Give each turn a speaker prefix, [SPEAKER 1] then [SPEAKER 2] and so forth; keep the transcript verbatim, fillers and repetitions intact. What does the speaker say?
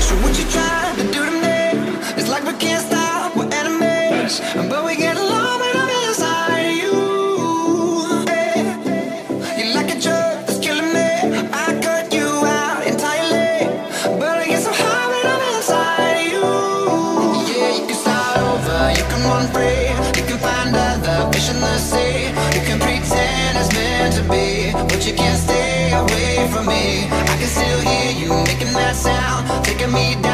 [SPEAKER 1] So what you trying to do to me? It's like we can't stop, we're enemies, but we get along when I'm inside you. Hey, you're like a drug that's killing me. I cut you out entirely, but I get so high when I'm inside you. Yeah, you can start over, you can run free, you can find other fish in the sea. You can pretend it's meant to be, but you can't stay away from me. I can still hear you making that sound, taking me down.